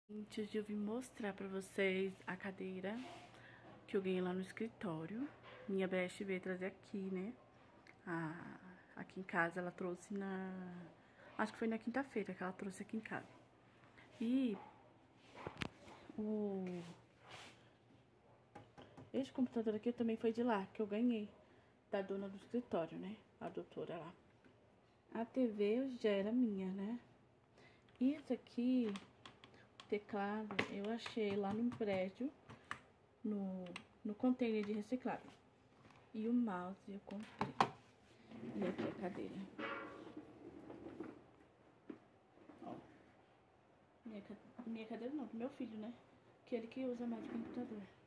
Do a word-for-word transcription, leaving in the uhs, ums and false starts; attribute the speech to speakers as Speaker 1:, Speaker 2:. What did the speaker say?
Speaker 1: Gente, hoje eu vim mostrar pra vocês a cadeira que eu ganhei lá no escritório. Minha best veio trazer aqui, né? A, aqui em casa, ela trouxe na... Acho que foi na quinta-feira que ela trouxe aqui em casa. E o... Esse computador aqui também foi de lá, que eu ganhei. Da dona do escritório, né? A doutora lá. A T V já era minha, né? Isso aqui... teclado eu achei lá no prédio, no, no container de reciclagem. E o mouse eu comprei. E aqui a cadeira. Ó. Minha, minha cadeira não, do meu filho, né? Que ele que usa mais o computador.